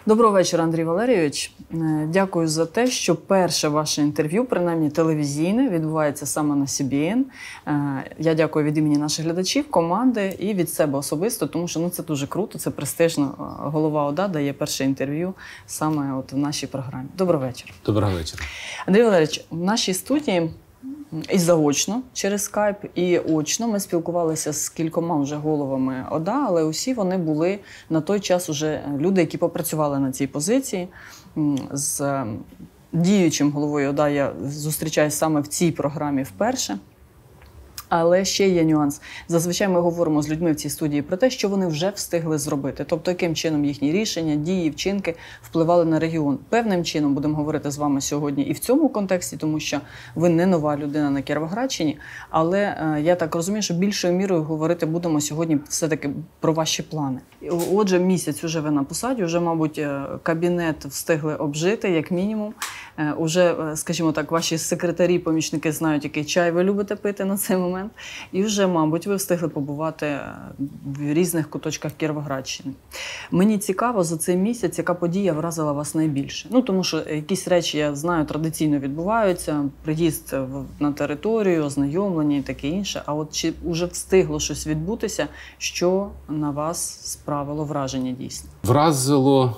Доброго вечора, Андрій Валерійович. Дякую за те, що перше ваше інтерв'ю, принаймні телевізійне, відбувається саме на CBN. Я дякую від імені наших глядачів, команди і від себе особисто, тому що це дуже круто, це престижно. Голова ОДА дає перше інтерв'ю саме в нашій програмі. Доброго вечора. Доброго вечора. Андрій Валерійович, в нашій студії і заочно через скайп, і очно ми спілкувалися з кількома вже головами ОДА, але усі вони були на той час уже люди, які попрацювали на цій позиції. З діючим головою ОДА я зустрічаюся саме в цій програмі вперше. Але ще є нюанс. Зазвичай ми говоримо з людьми в цій студії про те, що вони вже встигли зробити. Тобто, яким чином їхні рішення, дії, вчинки впливали на регіон. Певним чином будемо говорити з вами сьогодні і в цьому контексті, тому що ви не нова людина на Кіровоградщині. Але я так розумію, що більшою мірою говорити будемо сьогодні все-таки про ваші плани. Отже, місяць уже ви на посаді, вже, мабуть, кабінет встигли обжити, як мінімум. Уже, скажімо так, ваші секретарі, помічники знають, який чай ви любите пити на цей момент. І вже, мабуть, ви встигли побувати в різних куточках Кіровоградщини. Мені цікаво за цей місяць, яка подія вразила вас найбільше. Тому що якісь речі, я знаю, традиційно відбуваються, приїзд на територію, ознайомлення і таке інше. А от чи вже встигло щось відбутися, що на вас справило враження дійсно? Вразило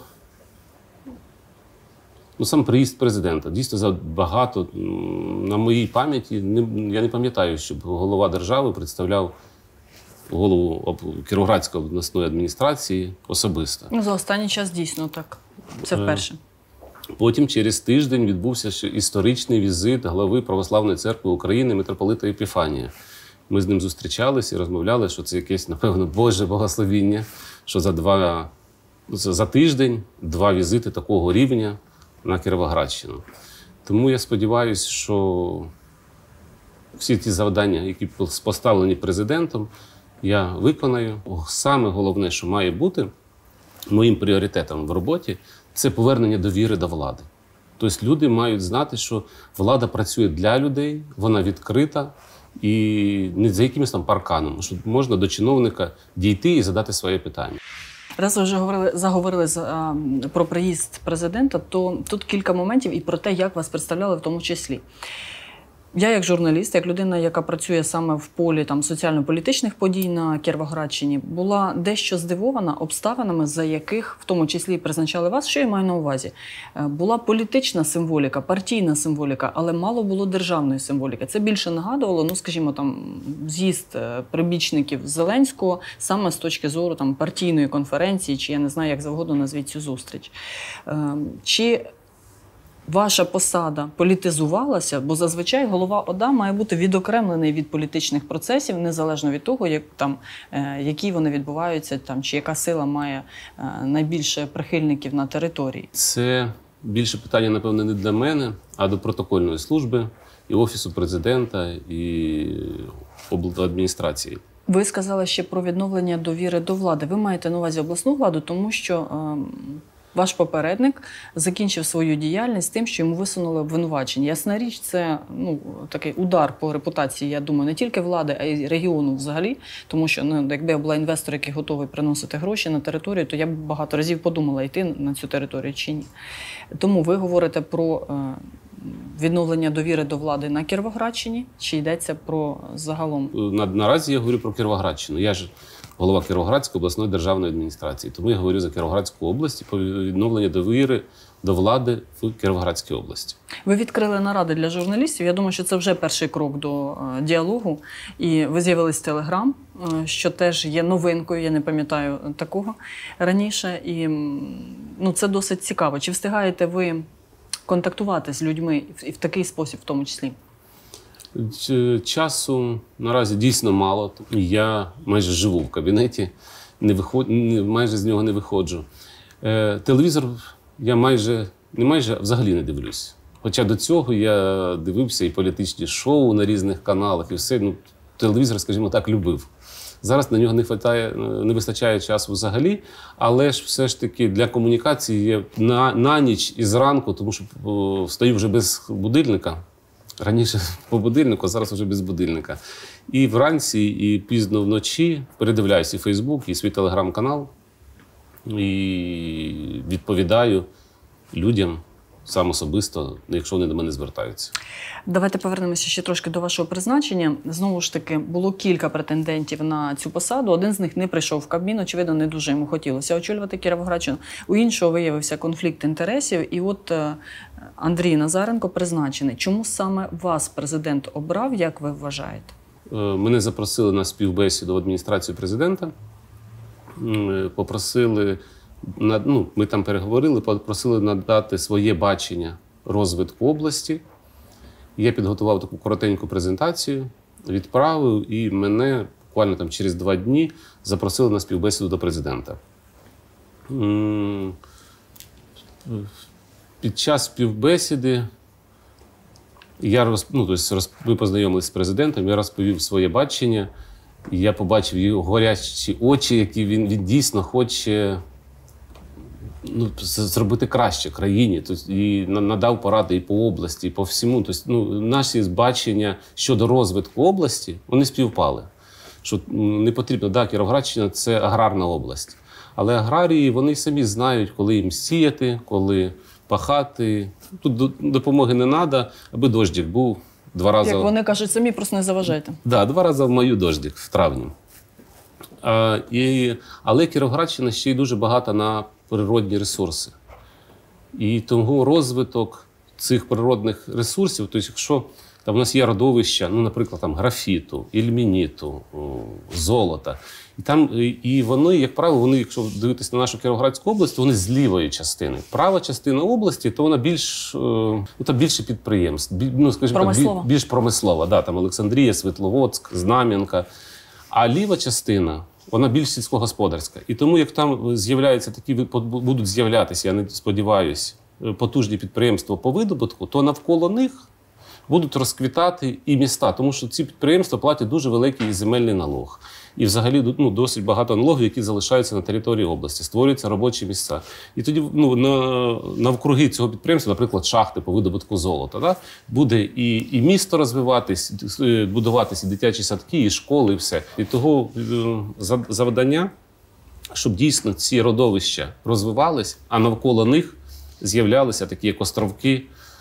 сам приїзд президента. Дійсно, забагато. На моїй пам'яті, я не пам'ятаю, щоб голова держави представляв голову Кіровоградської обласної адміністрації особисто. За останній час дійсно так. Це вперше. Потім через тиждень відбувся ще історичний візит глави Православної церкви України митрополита Епіфанія. Ми з ним зустрічалися і розмовляли, що це якесь, напевно, Боже благословіння, що за тиждень 2 візити такого рівня на Кіровоградщину. Тому я сподіваюся, що всі ті завдання, які поставлені президентом, я виконаю. Саме головне, що має бути моїм пріоритетом в роботі, це повернення довіри до влади. Тобто люди мають знати, що влада працює для людей, вона відкрита і не за якимось там парканом, що можна до чиновника дійти і задати своє питання. Раз ви вже заговорили про приїзд президента, то тут кілька моментів і про те, як вас представляли в тому числі. Я як журналіст, як людина, яка працює саме в полі соціально-політичних подій на Кіровоградщині, була дещо здивована обставинами, за яких в тому числі призначали вас. Що я маю на увазі? Була політична символіка, партійна символіка, але мало було державної символіки. Це більше нагадувало, скажімо, з'їзд прибічників Зеленського саме з точки зору партійної конференції, чи я не знаю, як завгодно назвіть цю зустріч. Чи ваша посада політизувалася, бо зазвичай голова ОДА має бути відокремлений від політичних процесів, незалежно від того, які вони відбуваються, чи яка сила має найбільше прихильників на території. Це більше питання, напевно, не для мене, а до протокольної служби і Офісу президента, і обладміністрації. Ви сказали ще про відновлення довіри до влади. Ви маєте на увазі обласну владу, тому що ваш попередник закінчив свою діяльність тим, що йому висунули обвинувачення. Ясна річ, це такий удар по репутації, я думаю, не тільки влади, а й регіону взагалі. Тому що якби я була інвестор, який готовий приносити гроші на територію, то я б багато разів подумала, йти на цю територію чи ні. Тому ви говорите про відновлення довіри до влади на Кіровоградщині, чи йдеться про загалом? Наразі я говорю про Кіровоградщину. Я ж голова Кіровоградської обласної державної адміністрації. Тому я говорю за Кіровоградську область і про відновлення довіри до влади в Кіровоградській області. Ви відкрили наради для журналістів. Я думаю, що це вже перший крок до діалогу. І ви з'явились в Телеграм, що теж є новинкою, я не пам'ятаю такого раніше. І це досить цікаво. Чи встигаєте ви контактувати з людьми і в такий спосіб в тому числі? Часу наразі дійсно мало. Я майже живу в кабінеті, майже з нього не виходжу. Телевізор я взагалі не дивлюсь. Хоча до цього я дивився і політичні шоу на різних каналах, і все. Телевізор, скажімо так, любив. Зараз на нього не вистачає часу взагалі, але ж все ж таки для комунікації є на ніч і зранку, тому що встаю вже без будильника. Раніше по будильнику, а зараз вже без будильника. І вранці, і пізно вночі передивляюся і Фейсбук, і свій Телеграм-канал. і відповідаю людям сам особисто, якщо вони до мене звертаються. Давайте повернемося ще трошки до вашого призначення. Знову ж таки, було кілька претендентів на цю посаду. Один з них не прийшов в Кабмін, очевидно, не дуже йому хотілося очолювати Кіровоградщину. У іншого виявився конфлікт інтересів. І от Андрій Назаренко призначений. Чому саме вас президент обрав, як ви вважаєте? Мене запросили на співбесіду в адміністрацію президента. Попросили, ми там переговорили, попросили надати своє бачення розвитку області. Я підготував таку коротеньку презентацію, відправив, і мене буквально там через 2 дні запросили на співбесіду до президента. Під час співбесіди ми познайомилися з президентом, я розповів своє бачення, і я побачив його горячі очі, які він дійсно хоче зробити краще країні. І надав поради і по області, і по всьому. Наші бачення щодо розвитку області, вони співпали. Що не потрібно, Кіровоградщина – це аграрна область. Але аграрії, вони самі знають, коли їм сіяти, коли пахати. Тут допомоги не треба, аби дощик був 2 рази. Як вони кажуть, самі просто не заважайте. 2 рази в маю дощик, в травні. Але Кіровоградщина ще й дуже багата на природні ресурси. І тому розвиток цих природних ресурсів, тобто якщо там у нас є родовища, наприклад, там графіту, ільменіту, золота, і вони, як правило, якщо дивитися на нашу Кіровоградську область, то вони з лівої частини. Права частина області, то вона більше підприємств, скажімо, більш промислова. Там Олександрія, Світловодськ, Знам'янка. А ліва частина, вона більш сільськогосподарська. І тому, як там будуть з'являтися, я не сподіваюся, потужні підприємства по видобутку, то навколо них будуть розквітати і міста, тому що ці підприємства платять дуже великий земельний налог. І взагалі досить багато налогів, які залишаються на території області, створюються робочі місця. І тоді навкруги цього підприємства, наприклад, шахти по видобутку золота, буде і місто розвиватись, будуватись і дитячі садки, і школи, і все. І того завдання, щоб дійсно ці родовища розвивались, а навколо них з'являлися такі як островки.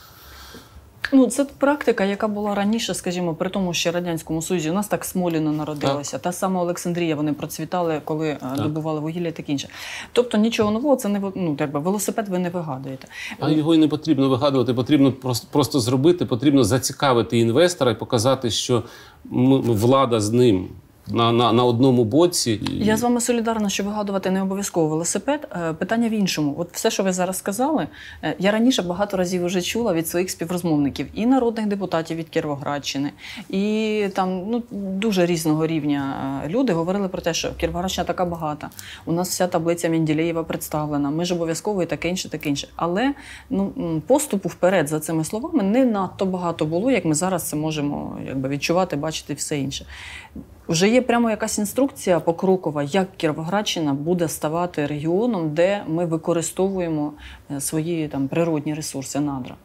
Це практика, яка була раніше, скажімо, при тому ще Радянському Союзі. У нас так Смоліно народилося. Та сама Олександрія, вони процвітали, коли добували вугілля і таке інше. Тобто нічого нового, це не велосипед ви не вигадуєте. А його і не потрібно вигадувати, потрібно просто зробити, потрібно зацікавити інвестора і показати, що влада з ним на одному боці. Я з вами солідарна, що вигадувати не обов'язково велосипед. Питання в іншому. От все, що ви зараз сказали, я раніше багато разів вже чула від своїх співрозмовників і народних депутатів від Кіровоградщини, і там дуже різного рівня люди говорили про те, що Кіровоградщина така багата, у нас вся таблиця Менделєєва представлена, ми ж обов'язково і таке інше, таке інше. Але поступу вперед за цими словами не надто багато було, як ми зараз це можемо відчувати, бачити все інше. Вже є прямо якась інструкція покрокова, як Кіровоградщина буде ставати регіоном, де ми використовуємо свої природні ресурси, надра.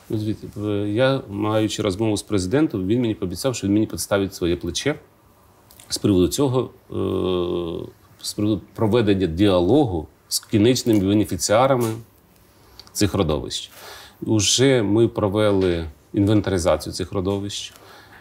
Я, маючи розмову з президентом, він мені пообіцяв, що він мені підставить своє плече з приводу цього, з приводу проведення діалогу з кінечними бенефіціарами цих родовищ. Уже ми провели інвентаризацію цих родовищ.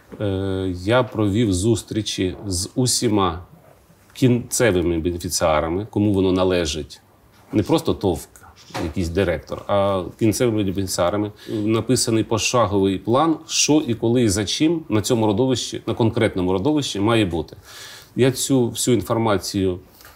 Я провів зустрічі з усіма кінцевими бенефіціарами, кому воно належить. Не просто ТОВ, якийсь директор, а кінцевими бенефіціарами. Написаний пошаговий план, що і коли і за чим на цьому родовищі, на конкретному родовищі має бути. Я цю всю інформацію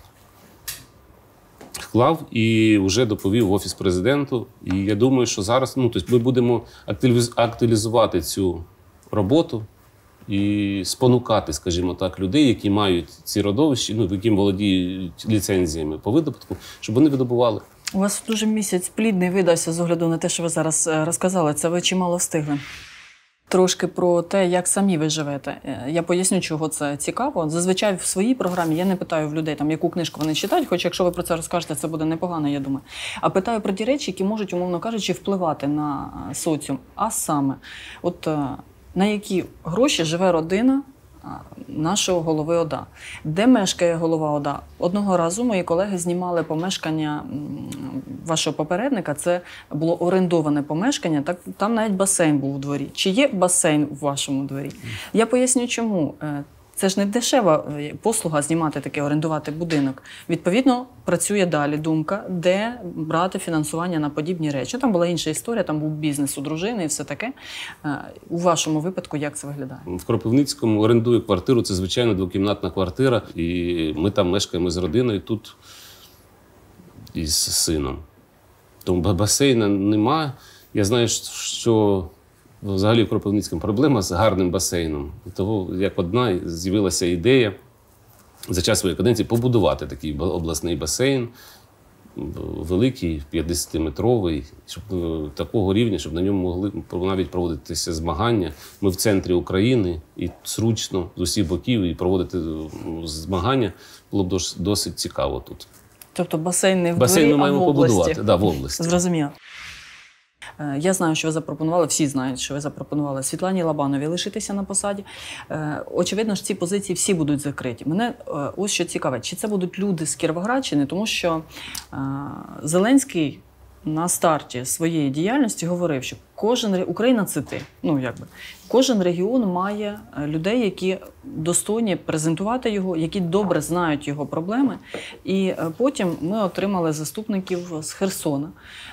вклав і вже доповів в Офіс президенту. І я думаю, що зараз ми будемо актуалізувати цю роботу і спонукати, скажімо так, людей, які мають ці родовища, яким володіють ліцензіями по видобутку, щоб вони видобували. У вас дуже місяць плідний видався з огляду на те, що ви зараз розказали. Це ви чимало встигли. Трошки про те, як самі ви живете. Я поясню, чого це цікаво. Зазвичай в своїй програмі я не питаю в людей, яку книжку вони читають, хоч якщо ви про це розкажете, це буде непогано, я думаю. А питаю про ті речі, які можуть, умовно кажучи, впливати на соціум. А саме, на які гроші живе родина нашого голови ОДА. Де мешкає голова ОДА? Одного разу мої колеги знімали помешкання вашого попередника. Це було орендоване помешкання, там навіть басейн був у дворі. Чи є басейн у вашому дворі? Я поясню, чому. Це ж не дешева послуга знімати таке, орендувати будинок. Відповідно, працює далі думка, де брати фінансування на подібні речі. Там була інша історія, там був бізнес у дружини і все таке. У вашому випадку як це виглядає? В Кропивницькому орендую квартиру, це, звичайно, двокімнатна квартира, і ми там мешкаємо з родиною, тут із сином. Тому басейна немає. Я знаю, що взагалі в Кропивницькому проблема з гарним басейном. Того, як одна з'явилася ідея за час своєї каденції побудувати такий обласний басейн, великий, 50-метровий, щоб такого рівня, щоб на ньому могли навіть проводитися змагання. Ми в центрі України і зручно з усіх боків і проводити змагання було б досить цікаво тут. Тобто басейн не в басейн дворі, ми маємо а в області. побудувати. Да, в області. Зрозуміло. Я знаю, що ви запропонували, всі знають, що ви запропонували Світлані Лабановій лишитися на посаді. Очевидно ж, ці позиції всі будуть закриті. Мене ось що цікавить, чи це будуть люди з Кіровоградщини, тому що Зеленський на старті своєї діяльності говорив, що Україна – це ти. Кожен регіон має людей, які достойні презентувати його, які добре знають його проблеми. І потім ми отримали заступників з Херсона,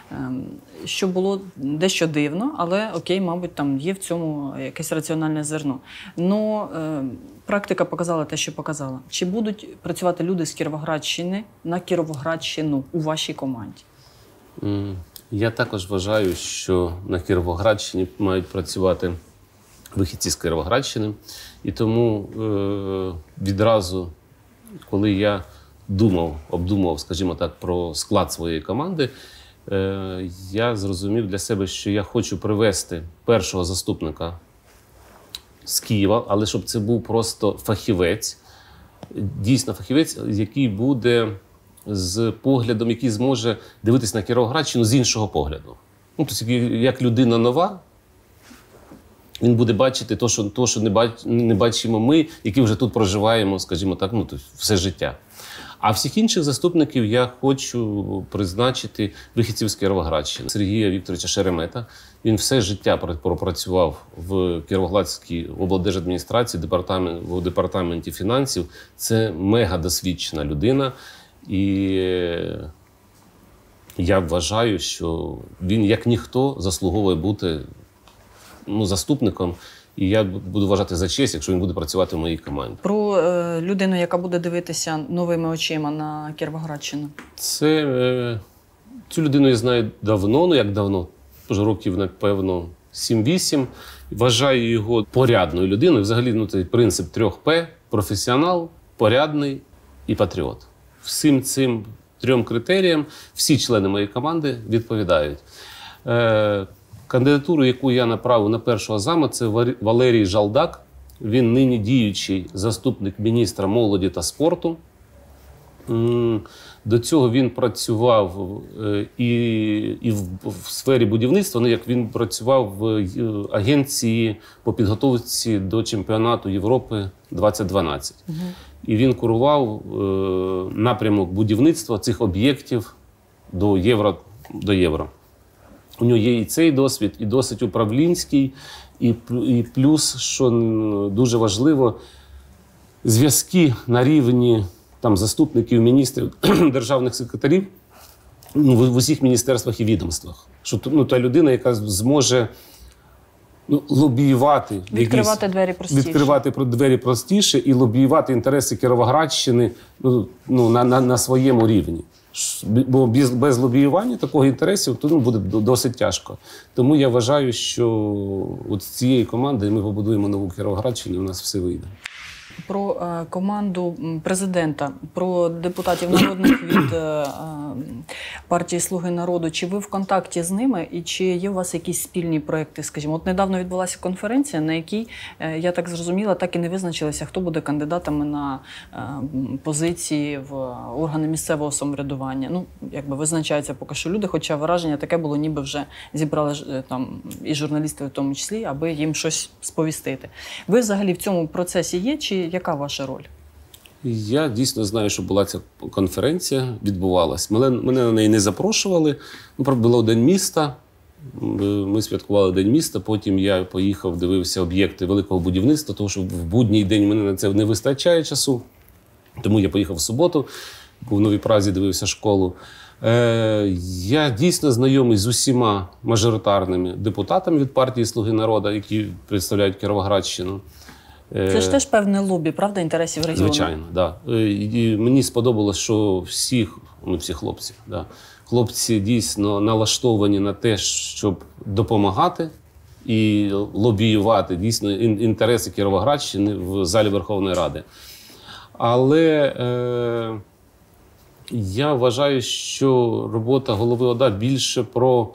що було дещо дивно, але окей, мабуть, там є в цьому якесь раціональне зерно. Но практика показала те, що показала. Чи будуть працювати люди з Кіровоградщини на Кіровоградщину у вашій команді? Я також вважаю, що на Кіровоградщині мають працювати вихідці з Кіровоградщини. І тому відразу, коли я обдумував, скажімо так, про склад своєї команди, я зрозумів для себе, що я хочу привести першого заступника з Києва, але щоб це був просто фахівець, дійсно фахівець, який буде з поглядом, який зможе дивитися на Кіровоградщину з іншого погляду. Тобто, як людина нова, він буде бачити те, що не бачимо ми, які вже тут проживаємо, скажімо так, все життя. А всіх інших заступників я хочу призначити вихідців з Кіровоградщини. Сергія Вікторовича Шеремета. Він все життя пропрацював в Кіровоградській облдержадміністрації, в департаменті фінансів. Це мега-досвідчена людина. І я вважаю, що він, як ніхто, заслуговує бути заступником. І я буду вважати за честь, якщо він буде працювати в моїй команді. Про людину, яка буде дивитися новими очима на Кіровоградщину? Цю людину я знаю давно, як давно, років, напевно, 7-8. Вважаю його порядною людиною. Взагалі, цей принцип 3 П – професіонал, порядний і патріот. Всім цим 3 критеріям всі члени моєї команди відповідають. Кандидатуру, яку я направив на першого зама, це Валерій Жалдак. Він нині діючий заступник міністра молоді та спорту. До цього він працював і в сфері будівництва, як він працював в агенції по підготовці до чемпіонату Європи 2012. І він курував напрямок будівництва цих об'єктів до Євро. У нього є і цей досвід, і досить управлінський, і плюс, що дуже важливо, зв'язки на рівні заступників, міністрів, державних секретарів в усіх міністерствах і відомствах. Що та людина, яка зможе лобіювати. Відкривати двері простіше і лобіювати інтереси Кіровоградщини на своєму рівні. Бо без лобіювання такого інтересів буде досить тяжко. Тому я вважаю, що з цієї команди ми побудуємо нову Кіровоградщину, і у нас все вийде. Про команду президента, про депутатів народних від партії «Слуги народу». Чи ви в контакті з ними і чи є у вас якісь спільні проекти, скажімо? От недавно відбулася конференція, на якій, я так зрозуміла, так і не визначилися, хто буде кандидатами на позиції в органи місцевого самоврядування. Ну, якби визначаються поки що люди, хоча враження таке було, ніби вже зібрали там і журналісти в тому числі, аби їм щось сповістити. Ви взагалі в цьому процесі є, чи яка ваша роль? Я дійсно знаю, що була ця конференція, відбувалась. Мене на неї не запрошували. Було День міста, ми святкували День міста, потім я поїхав, дивився об'єкти великого будівництва, тому що в будній день мене на це не вистачає часу. Тому я поїхав в суботу, був в Новій Празі, дивився школу. Я дійсно знайомий з усіма мажоритарними депутатами від партії «Слуги народу», які представляють Кіровоградщину. Це ж теж певне лобі, правда, інтересів регіону? Звичайно, так. Да. І мені сподобалось, що всі хлопці, да, хлопці дійсно налаштовані на те, щоб допомагати і лобіювати дійсно інтереси Кіровоградщини в залі Верховної Ради. Але я вважаю, що робота голови ОДА більше про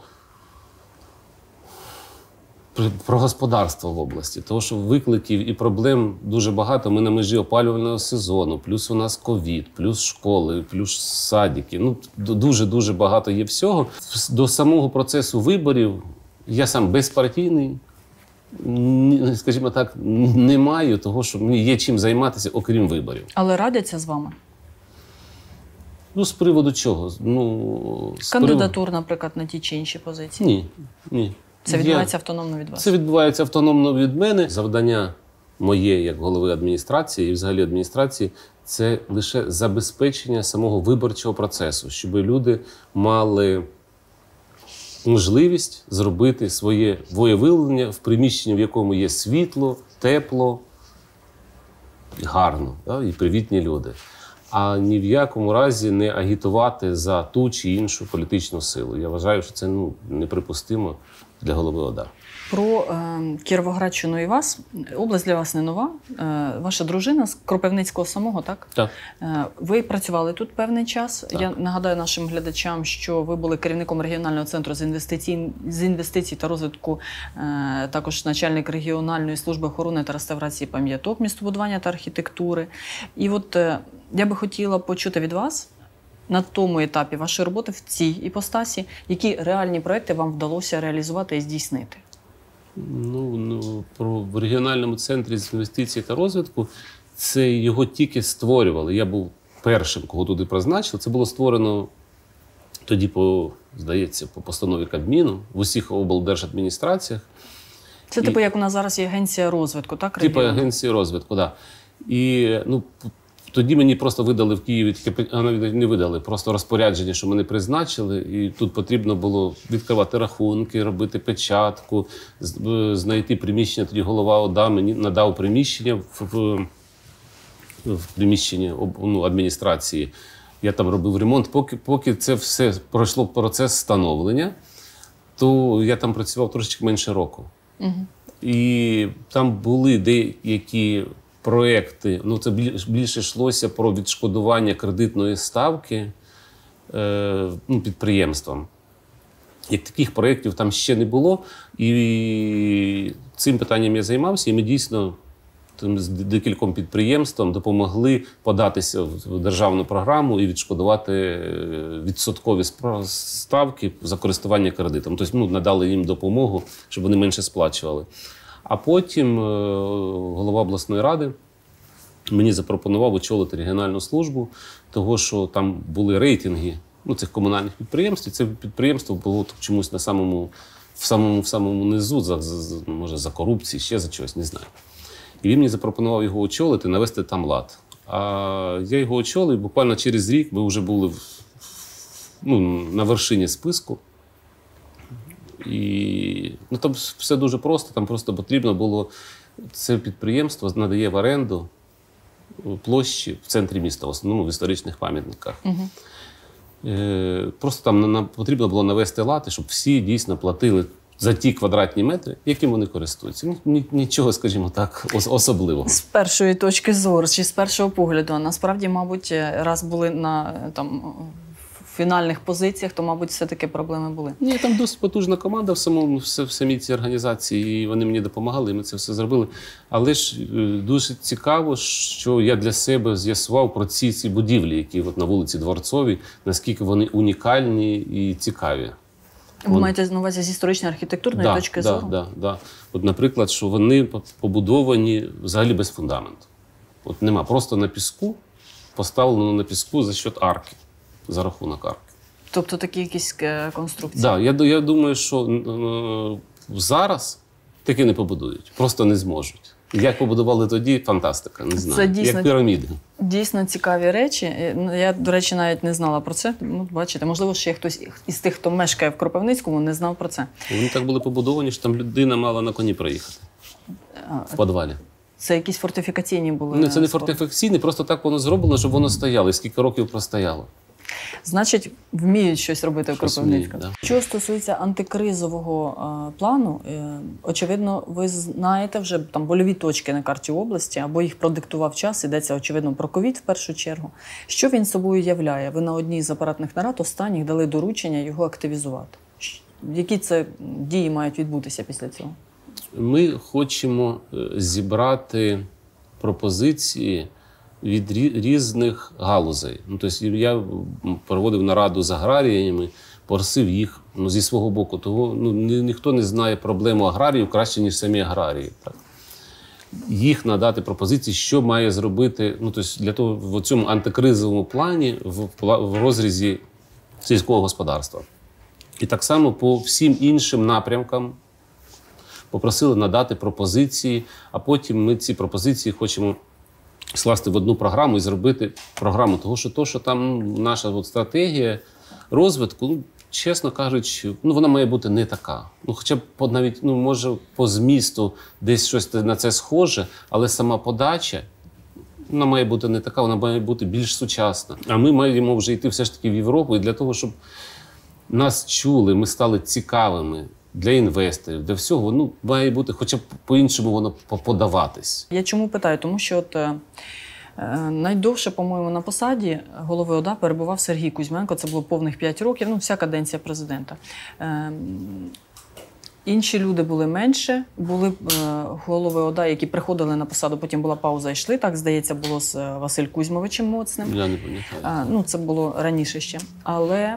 господарство в області, тому що викликів і проблем дуже багато. Ми на межі опалювального сезону, плюс у нас ковід, плюс школи, плюс садики. Ну, дуже-дуже багато є всього. До самого процесу виборів я сам безпартійний, скажімо так, не маю того, що мені є чим займатися, окрім виборів. Але радяться з вами? Ну, з приводу чого? Кандидатур, наприклад, на ті чи інші позиції? Ні. Це відбувається автономно від вас? Це відбувається автономно від мене. Завдання моє, як голови адміністрації і взагалі адміністрації, це лише забезпечення самого виборчого процесу, щоб люди мали можливість зробити своє волевиявлення в приміщенні, в якому є світло, тепло, гарно, і привітні люди. А ні в якому разі не агітувати за ту чи іншу політичну силу. Я вважаю, що це неприпустимо для голови ОДА. Про Кіровоградщину і вас. Область для вас не нова. Ваша дружина з Кропивницького самого, так? Так. Ви працювали тут певний час. Так. Я нагадаю нашим глядачам, що ви були керівником регіонального центру з інвестицій та розвитку, також начальник регіональної служби охорони та реставрації пам'яток, містобудування та архітектури. І от я би хотіла почути від вас на тому етапі вашої роботи в цій іпостасі, які реальні проекти вам вдалося реалізувати і здійснити? В регіональному центрі з інвестицій та розвитку це його тільки створювали. Я був першим, кого туди призначили. Це було створено тоді, здається, по постанові Кабміну в усіх облдержадміністраціях. Це типу, як у нас зараз є агенція розвитку, так? Типу агенції розвитку, так. Да. І тоді мені просто видали в Києві, навіть не видали, просто розпорядження, що мене призначили. І тут потрібно було відкривати рахунки, робити печатку, знайти приміщення. Тоді голова ОДА мені надав приміщення в приміщенні адміністрації. Я там робив ремонт. Поки це все пройшло процес становлення, то я там працював трошечки менше року. Угу. І там були деякі проекти, це більше йшлося про відшкодування кредитної ставки підприємствам. Як таких проєктів там ще не було, і цим питанням я займався, і ми дійсно з декільком підприємствам допомогли податися в державну програму і відшкодувати відсоткові ставки за користування кредитом. Тобто надали їм допомогу, щоб вони менше сплачували. А потім голова обласної ради мені запропонував очолити регіональну службу, того, що там були рейтинги цих комунальних підприємств. І це підприємство було чомусь в самому низу, може за корупції, ще за чогось, не знаю. І він мені запропонував його очолити, навести там лад. А я його очолив, буквально через рік ми вже були на вершині списку. І там все дуже просто, там просто потрібно було, це підприємство надає в оренду площі в центрі міста, в основному в історичних пам'ятниках. Угу. Просто там потрібно було навести лад, щоб всі дійсно платили за ті квадратні метри, яким вони користуються. Нічого, скажімо так, особливого. З першої точки зору, чи з першого погляду, а насправді, мабуть, раз були на фінальних позиціях, то, мабуть, все-таки проблеми були. Ні, там досить потужна команда в самій цій організації, і вони мені допомагали, і ми це все зробили. Але ж дуже цікаво, що я для себе з'ясував про ці будівлі, які от на вулиці Дворцовій, наскільки вони унікальні і цікаві. Ви маєте на увазі з історичної архітектурної точки зору? Так. От, наприклад, що вони побудовані взагалі без фундаменту. От нема, просто на піску, поставлено на піску за счет арки, за рахунок арки. Тобто такі якісь конструкції? Так, я думаю, що зараз таке не побудують, просто не зможуть. Як побудували тоді, фантастика, не знаю. Це дійсно, як піраміди. Дійсно цікаві речі. Я, до речі, навіть не знала про це. Бачите, можливо, ще хтось із тих, хто мешкає в Кропивницькому, не знав про це. Вони так були побудовані, що там людина мала на коні проїхати в підвалі. Це якісь фортифікаційні були? Ні, це не фортифікаційні, просто так воно зроблено, щоб воно стояло. І скільки років простояло. Значить, вміють щось робити в Кропивницькому. Да. Що стосується антикризового плану, очевидно, ви знаєте вже там больові точки на карті області, або їх продиктував час, йдеться, очевидно, про ковід в першу чергу. Що він собою являє? Ви на одній з апаратних нарад останніх дали доручення його активізувати. Які це дії мають відбутися після цього? Ми хочемо зібрати пропозиції від різних галузей. Тобто я проводив нараду з аграріями, просив їх зі свого боку. Того ніхто не знає проблему аграріїв краще, ніж самі аграрії. Так? Їх надати пропозиції, що має зробити тобто для того в цьому антикризовому плані в розрізі сільського господарства. І так само по всім іншим напрямкам попросили надати пропозиції, а потім ми ці пропозиції хочемо скласти в одну програму і зробити програму. Того, що там наша стратегія розвитку, чесно кажучи, вона має бути не така. Хоча б навіть, може, по змісту десь щось на це схоже, але сама подача, вона має бути не така, вона має бути більш сучасна. А ми маємо вже йти все ж таки в Європу, і для того, щоб нас чули, ми стали цікавими для інвесторів, для всього, має бути хоча б по-іншому воно подаватись. Я чому питаю? Тому що найдовше, по-моєму, на посаді голови ОДА перебував Сергій Кузьменко. Це було повних 5 років, вся каденція президента. Інші люди були менше, були голови ОДА, які приходили на посаду, потім була пауза, йшли. Так, здається, було з Василь Кузьмовичем Моцним. Я не пам'ятаю. Це було раніше ще. Але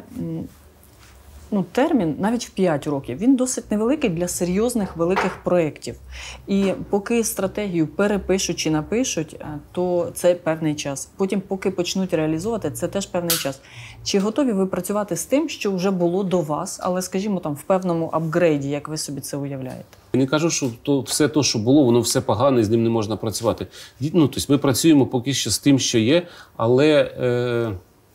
термін навіть в 5 років, він досить невеликий для серйозних великих проєктів. І поки стратегію перепишуть чи напишуть, то це певний час. Потім, поки почнуть реалізовувати, це теж певний час. Чи готові ви працювати з тим, що вже було до вас, але, скажімо, там в певному апгрейді, як ви собі це уявляєте? Я не кажу, що все те, що було, воно все погане, і з ним не можна працювати. Тобто ми працюємо поки що з тим, що є, але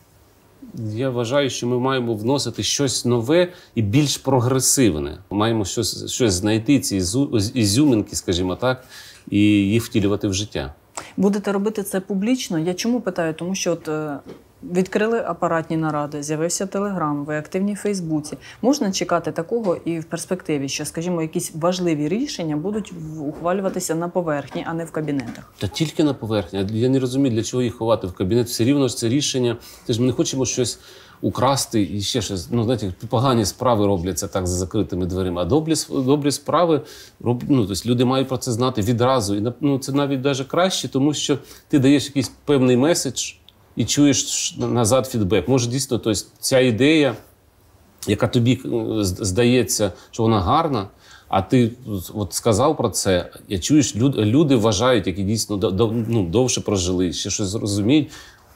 я вважаю, що ми маємо вносити щось нове і більш прогресивне. Маємо щось знайти, ці ізюминки, скажімо так, і їх втілювати в життя. Будете робити це публічно? Я чому питаю? Тому що відкрили апаратні наради, з'явився Телеграм, ви активні в Фейсбуці. Можна чекати такого і в перспективі, що, скажімо, якісь важливі рішення будуть ухвалюватися на поверхні, а не в кабінетах? Та тільки на поверхні. Я не розумію, для чого їх ховати в кабінет. Все рівно ж це рішення. Ми не хочемо щось украсти і ще щось. Погані справи робляться так за закритими дверима. А добрі справи, тобто люди мають про це знати відразу. І це навіть краще, тому що ти даєш якийсь певний меседж, і чуєш назад фідбек. Може, дійсно, тобто, ця ідея, яка тобі здається, що вона гарна, а ти сказав про це, і чуєш, люди вважають, які дійсно довше прожили, ще щось розуміють,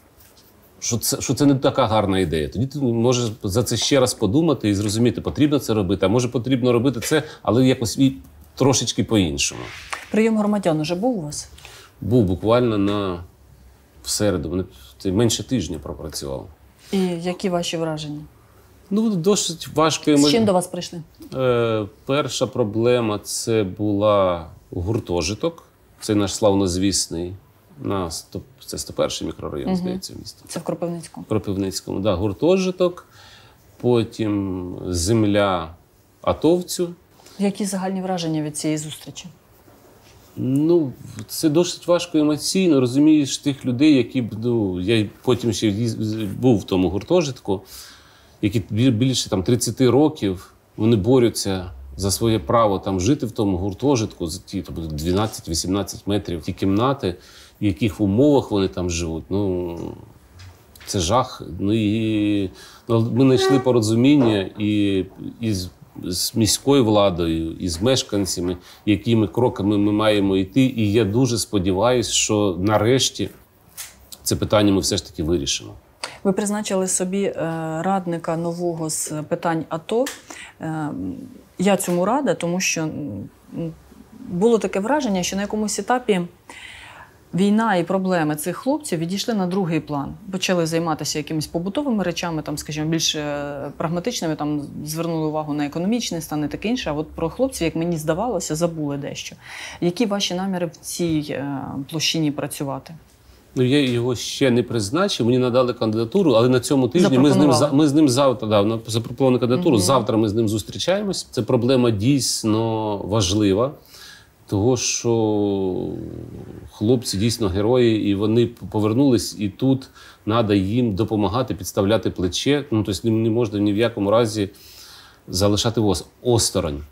що це не така гарна ідея. Тоді ти можеш за це ще раз подумати і зрозуміти, потрібно це робити, а може потрібно робити це, але якось трошечки по-іншому. Прийом громадян уже був у вас? Був буквально в середу. Менше тижня пропрацював. І які ваші враження? Досить важко. З чим до вас прийшли? Перша проблема – це була гуртожиток. Це наш славнозвісний, це 101-й мікрорайон, здається, місто. Це в Кропивницькому? В Кропивницькому, так. Гуртожиток, потім земля атовцю Які загальні враження від цієї зустрічі? Ну, це досить важко емоційно. Розумієш тих людей, які я потім ще був в тому гуртожитку, які більше 30 років, вони борються за своє право там жити в тому гуртожитку, за ті 12-18 метрів, ті кімнати, в яких умовах вони там живуть. Ну, це жах. Ну, ми знайшли порозуміння і з міською владою, і з мешканцями, якими кроками ми маємо йти. І я дуже сподіваюся, що нарешті це питання ми все ж таки вирішимо. Ви призначили собі радника нового з питань АТО. Я цьому рада, тому що було таке враження, що на якомусь етапі війна і проблеми цих хлопців відійшли на другий план. Почали займатися якимись побутовими речами, там, скажімо, більш прагматичними, там, звернули увагу на економічний стан і таке інше. А от про хлопців, як мені здавалося, забули дещо. Які ваші наміри в цій площині працювати? Ну, я його ще не призначив, мені надали кандидатуру, але на цьому тижні ми з ним завтра, запропонували кандидатуру, завтра ми з ним зустрічаємось. Це проблема дійсно важлива, того, що хлопці дійсно герої, і вони повернулись, і тут треба їм допомагати, підставляти плече. Ну, тобто не можна ні в якому разі залишати осторонь.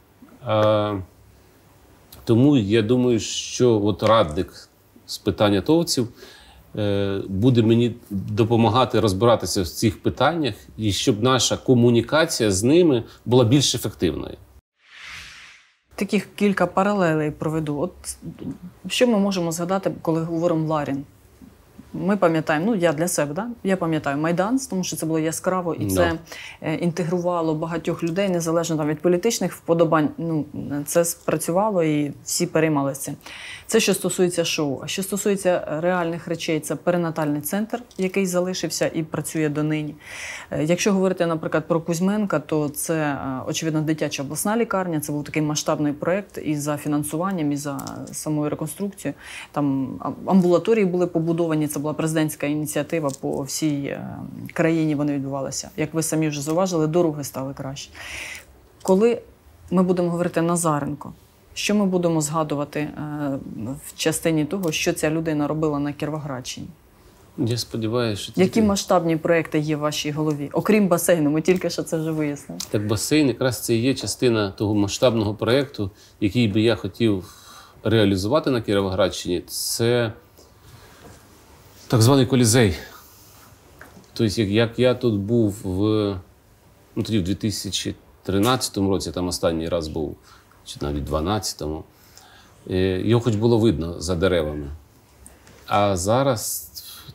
Тому я думаю, що от радник з питань атовців буде мені допомагати розбиратися в цих питаннях, і щоб наша комунікація з ними була більш ефективною. Таких кілька паралелей проведу. От що ми можемо згадати, коли говоримо Ларін? Ми пам'ятаємо, ну я для себе, я пам'ятаю Майдан, тому що це було яскраво, і це інтегрувало багатьох людей, незалежно там від політичних вподобань. Ну, це спрацювало і всі переймалися цим. Це що стосується шоу. А що стосується реальних речей, це перинатальний центр, який залишився і працює донині. Якщо говорити, наприклад, про Кузьменка, то це, очевидно, дитяча обласна лікарня. Це був такий масштабний проєкт і за фінансуванням, і за самою реконструкцією. Там амбулаторії були побудовані, це була президентська ініціатива по всій країні, вони відбувалися. Як ви самі вже зауважили, дороги стали краще. Коли ми будемо говорити Назаренко, що ми будемо згадувати в частині того, що ця людина робила на Кіровоградщині? Я сподіваюся, що... Які масштабні проекти є в вашій голові? Окрім басейну, ми тільки що це вже вияснили. Так басейн якраз це є частина того масштабного проєкту, який би я хотів реалізувати на Кіровоградщині. Це так званий колізей. Тобто, як я тут був тоді в 2013 році, там останній раз був, чи навіть 12-му, його хоч було видно за деревами. А зараз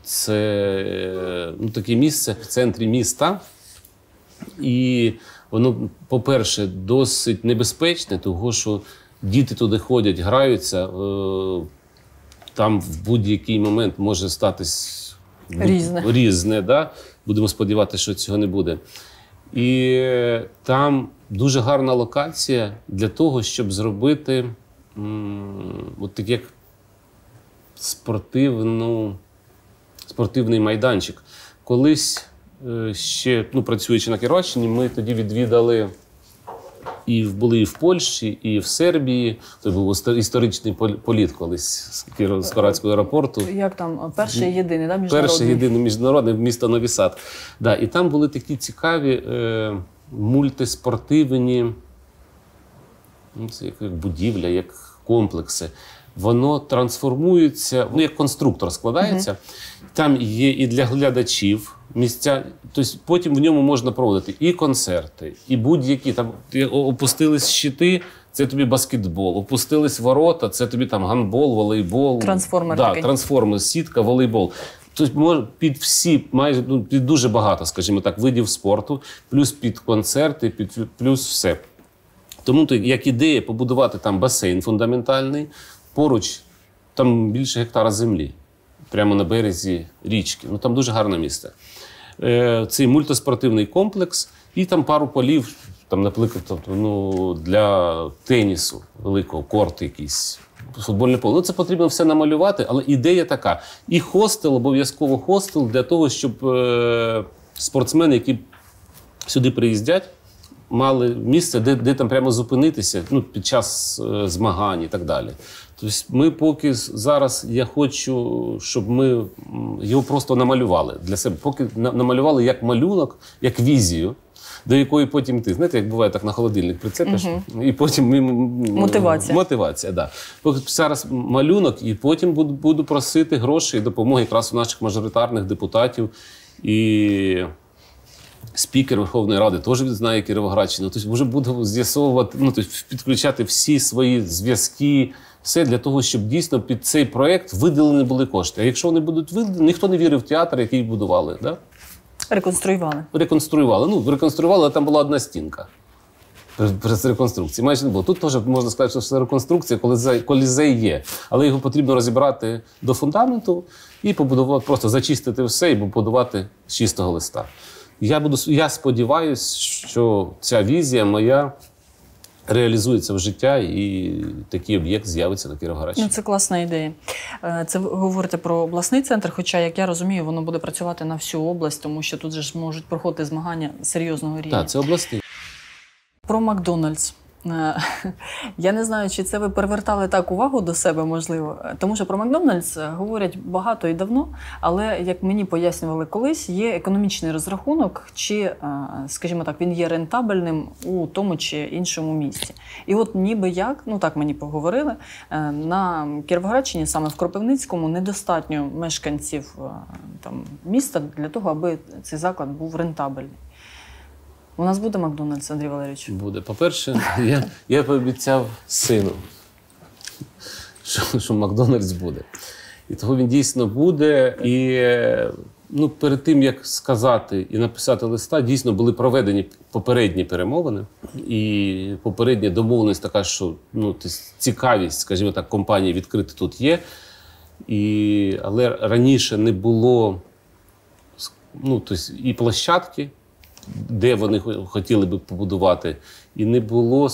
це таке місце в центрі міста. І воно, по-перше, досить небезпечне, тому що діти туди ходять, граються, там в будь-який момент може статись різне, да? Будемо сподіватися, що цього не буде. І там дуже гарна локація для того, щоб зробити от такий як спортивний майданчик. Колись ще, працюючи на Кіровоградщині, ми тоді відвідали і були і в Польщі, і в Сербії. Це був історичний політ колись з Кіровоградського аеропорту. Як там? Перший єдиний, да, міжнародний? Перший єдиний міжнародний, місто Нові Сад. Да, і там були такі цікаві мультиспортивні, це як будівля, як комплекси. Воно трансформується, як конструктор складається. Там є і для глядачів місця, тобто потім в ньому можна проводити і концерти, і будь-які, там опустились щити, це тобі баскетбол, опустились ворота, це тобі там гандбол, волейбол. Трансформер такий. Трансформер, сітка, волейбол. Тобто під всі, майже під дуже багато, скажімо так, видів спорту, плюс під концерти, плюс все. Тому як ідея побудувати там басейн фундаментальний, поруч там більше гектара землі, прямо на березі річки. Там дуже гарне місце. Цей мультиспортивний комплекс і там пару полів, там, наприклад, для тенісу великого, корт якийсь, футбольне поле. Це потрібно все намалювати, але ідея така. І хостел, обов'язково хостел для того, щоб спортсмени, які сюди приїздять, мали місце, де там прямо зупинитися під час змагань і так далі. Тобто ми поки зараз, я хочу, щоб ми його просто намалювали для себе. Поки намалювали як малюнок, як візію, до якої потім ти, знаєте, як буває, так на холодильник прицепиш, і потім Мотивація. Мотивація, да. Поки зараз малюнок, і потім буду просити грошей і допомоги якраз у наших мажоритарних депутатів. І спікер Верховної Ради теж знає Кіровоградщину. Тобто вже буду з'ясовувати, тобто підключати всі свої зв'язки, все для того, щоб дійсно під цей проєкт виділені були кошти. А якщо вони будуть виділені, ніхто не вірив в театр, який будували. Да? Реконструювали. Реконструювали, але там була одна стінка. При реконструкції. Майже не було. Тут теж можна сказати, що це реконструкція, колізей є. Але його потрібно розібрати до фундаменту і побудувати, просто зачистити все і побудувати з чистого листа. Я сподіваюся, що ця візія моя реалізується в життя і такий об'єкт з'явиться на Кіровоградщині. Це класна ідея. Це ви говорите про обласний центр, хоча, як я розумію, воно буде працювати на всю область, тому що тут же ж можуть проходити змагання серйозного рівня. Так, це обласний. Про Макдональдс. Я не знаю, чи це ви привертали так увагу до себе, можливо. Тому що про Макдональдс говорять багато і давно, але, як мені пояснювали колись, є економічний розрахунок, чи, скажімо так, він є рентабельним у тому чи іншому місці. І от ніби як, так мені поговорили, на Кіровоградщині, саме в Кропивницькому, недостатньо мешканців міста для того, аби цей заклад був рентабельний. У нас буде Макдональдс, Андрій Валерійович? Буде. По-перше, я пообіцяв сину, що Макдональдс буде. І того він дійсно буде. І перед тим, як сказати і написати листа, дійсно були проведені попередні перемовини. І попередня домовленість така, що цікавість, скажімо так, компанії відкрити тут є. Але раніше не було і площадки, де вони хотіли би побудувати, і не було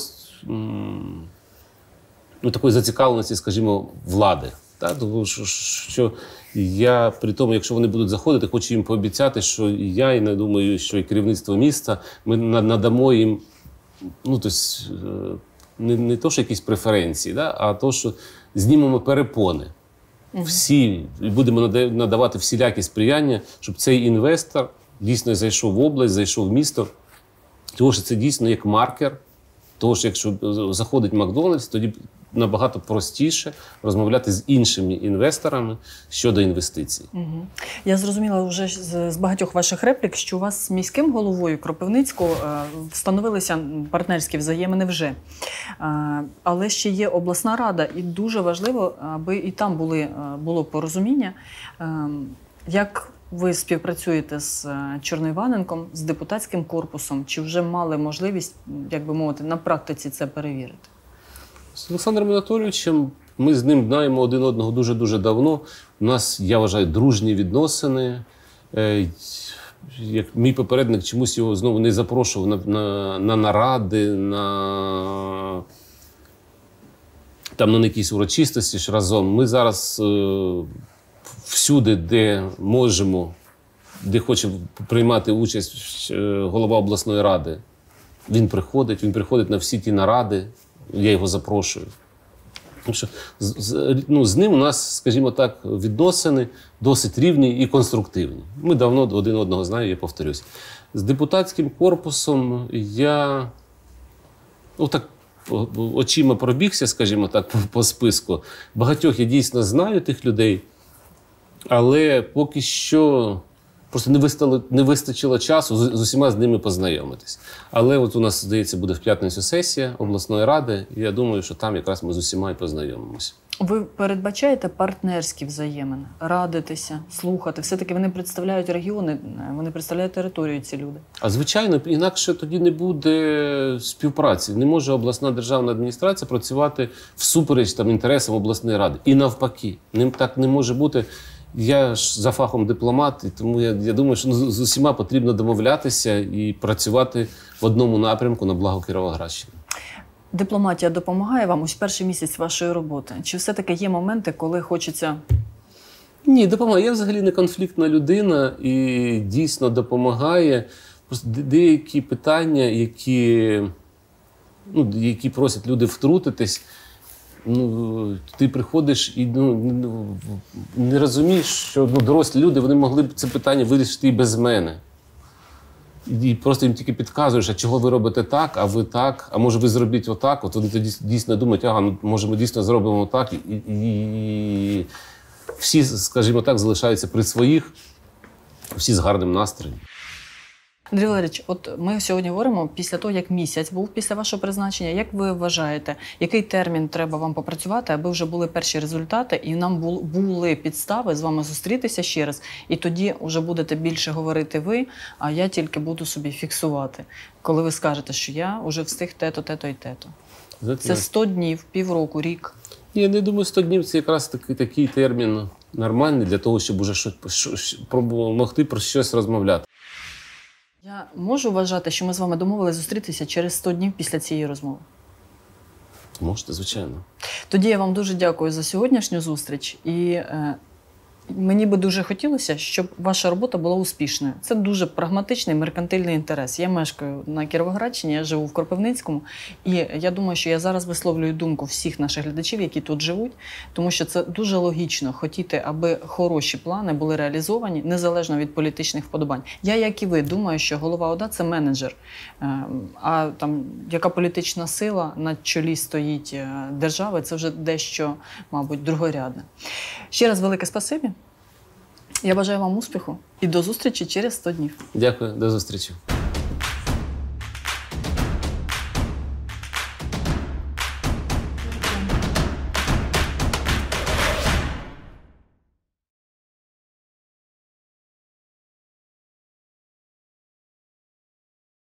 такої зацікавленості, скажімо, влади. Тому що я, при тому, якщо вони будуть заходити, хочу їм пообіцяти, що я, і не думаю, що і керівництво міста, ми надамо їм, не то, що якісь преференції, а то, що знімемо перепони. Всі, і будемо надавати всілякі сприяння, щоб цей інвестор дійсно зайшов в область, зайшов в місто. Тому що це дійсно як маркер. Тому що якщо заходить Макдональдс, тоді набагато простіше розмовляти з іншими інвесторами щодо інвестицій. Угу. Я зрозуміла вже з багатьох ваших реплік, що у вас з міським головою Кропивницького встановилися партнерські взаємини вже. Але ще є обласна рада, і дуже важливо, аби і там було порозуміння. Як ви співпрацюєте з Чорноїваненком, з депутатським корпусом? Чи вже мали можливість, як би мовити, на практиці це перевірити? З Олександром Анатолійовичем ми з ним знаємо один одного дуже-дуже давно. У нас, я вважаю, дружні відносини. Як мій попередник чомусь його знову не запрошував на наради, на якісь урочистості ж разом. Ми зараз всюди, де можемо, де хоче приймати участь голова обласної ради, він приходить на всі ті наради, я його запрошую. Тому що з ним у нас, скажімо так, відносини досить рівні і конструктивні. Ми давно один одного знаємо, я повторюсь. З депутатським корпусом я очима пробігся, скажімо так, по списку. Багатьох я дійсно знаю тих людей, але поки що просто не вистачило часу з усіма з ними познайомитись. Але от у нас, здається, буде в п'ятницю сесія обласної ради, і я думаю, що там якраз ми з усіма і познайомимося. Ви передбачаєте партнерські взаємини? Радитися, слухати? Все-таки вони представляють регіони, вони представляють територію, ці люди. А звичайно, інакше тоді не буде співпраці. Не може обласна державна адміністрація працювати всупереч інтересам обласної ради. І навпаки. Так не може бути. Я ж за фахом дипломат, і тому я думаю, що з усіма потрібно домовлятися і працювати в одному напрямку на благо Кіровоградщини. Дипломатія допомагає вам ось перший місяць вашої роботи? Чи все-таки є моменти, коли хочеться… Ні, допомагає. Я взагалі не конфліктна людина і дійсно допомагає. Просто деякі питання, які просять люди втрутитись, ти приходиш і не розумієш, що дорослі люди вони могли б це питання вирішити і без мене. І просто їм тільки підказуєш, а чого ви робите так, а ви так, а може ви зробіть отак. От вони тоді дійсно думають, може ми дійсно зробимо так. І всі, скажімо так, залишаються при своїх, всі з гарним настроєм. Андрій Валерійович, от ми сьогодні говоримо після того, як місяць був після вашого призначення. Як ви вважаєте, який термін треба вам попрацювати, аби вже були перші результати і нам були підстави з вами зустрітися ще раз? І тоді вже будете більше говорити ви, а я тільки буду собі фіксувати, коли ви скажете, що я вже встиг те-то, те-то і те-то. Це 100 днів, півроку, рік. Я не думаю, 100 днів – це якраз такий термін нормальний для того, щоб уже могти про щось розмовляти. Я можу вважати, що ми з вами домовились зустрітися через 100 днів після цієї розмови? Можете, звичайно. Тоді я вам дуже дякую за сьогоднішню зустріч. І мені би дуже хотілося, щоб ваша робота була успішною. Це дуже прагматичний, меркантильний інтерес. Я мешкаю на Кіровоградщині, я живу в Кропивницькому. І я думаю, що я зараз висловлюю думку всіх наших глядачів, які тут живуть, тому що це дуже логічно хотіти, аби хороші плани були реалізовані, незалежно від політичних вподобань. Я, як і ви, думаю, що голова ОДА – це менеджер. А там, яка політична сила на чолі стоїть держави, це вже дещо, мабуть, другорядне. Ще раз велике спасибі. Я бажаю вам успіху і до зустрічі через 100 днів. Дякую, до зустрічі.